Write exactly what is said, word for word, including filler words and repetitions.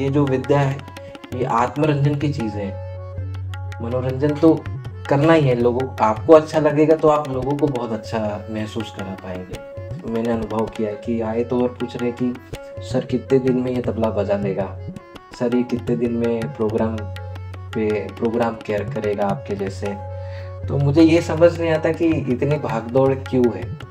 ये जो विद्या है ये आत्मरंजन की चीज़ है। मनोरंजन तो करना ही है लोगों, आपको अच्छा लगेगा तो आप लोगों को बहुत अच्छा महसूस करा पाएंगे। मैंने अनुभव किया है कि आए तो और पूछ रहे कि सर कितने दिन में ये तबला बजा लेगा, सर ये कितने दिन में प्रोग्राम पे प्रोग्राम केयर करेगा आपके जैसे। तो मुझे ये समझ नहीं आता कि इतनी भागदौड़ क्यों है।